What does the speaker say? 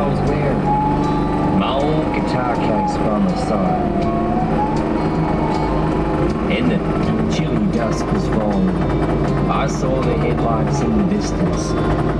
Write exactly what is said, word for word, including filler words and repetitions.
I was wearing. My old guitar case from the side. And the chilly dusk was falling. I saw the headlights in the distance.